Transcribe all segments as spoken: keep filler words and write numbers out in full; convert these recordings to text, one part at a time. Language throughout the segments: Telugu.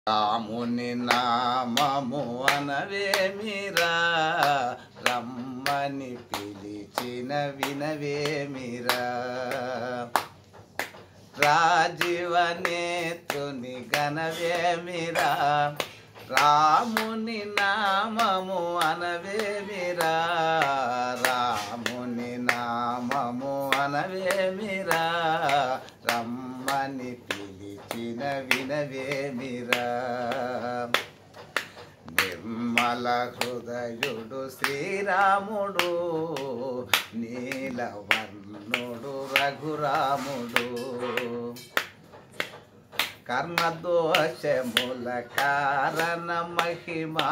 రాముని నామము అనవేమిరా, రమ్మని పిలిచిన వినవేమిరా. రాజీవనేత్రుని గణవేమిరా, రాముని నామము అనవేమిరా, రాముని నామము అనవేమిరా, రమ్మని పిలిచిన వినవేమిరా. నిర్మల హృదయుడు శ్రీరాముడు, నీలవర్ణుడు రఘురాముడు. కర్మదోషముల కారణ మహిమా,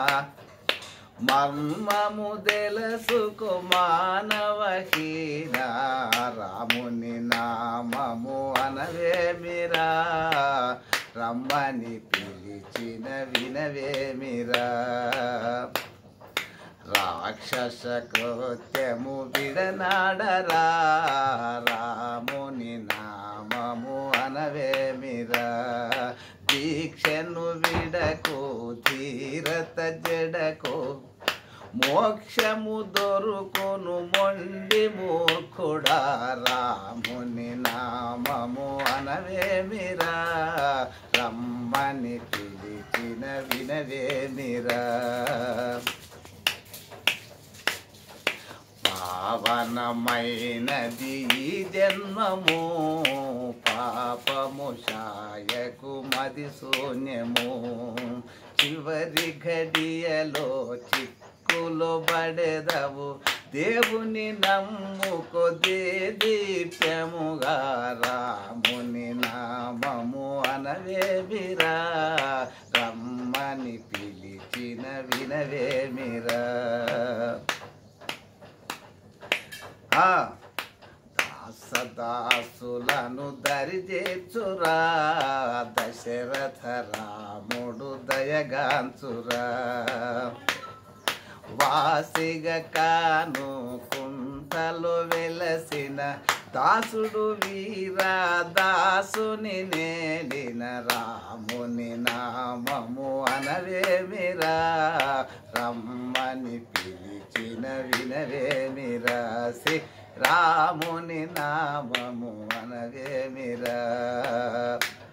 మర్మము తెలుసుకు మానవహీన, రాముని నామము అనవేమిరా, రమ్మని పిలిచిన వినవేమిరా. రాక్షస కృత్యము విడనాడరా, రాముని నామము అనవేమిరా. దీక్షను విడకు ధీరత జడకు, మోక్షము దొరుకును మొండి మూర్ఖుడా, రాముని నామము అనవేమిరా, రమ్మని పిలిచిన వినవేమిరా. పావనమైనది ఈ జన్మము, పాపము శాయకు మది శూన్యము. చివరి ఘడియలో చిక్కులు బడెదవు, దేవుని నమ్ముకో దీప్యముగా, రాముని నామము అనవేమిరా, రమ్మని పిలిచిన వినవేమిరా. దాసదాసులను దరిచేర్చురా, దశరథ రాముడు దయగాంచురా. వాసిగా కాను కుంటలు వెలసిన దాసుడు వీరా, దాసుని నేలిన, రాముని నామము అనవేమిరా, రమ్మని పిలిచిన వినవేమిరా. శ్రీ రాముని నామము అనవేమిరా.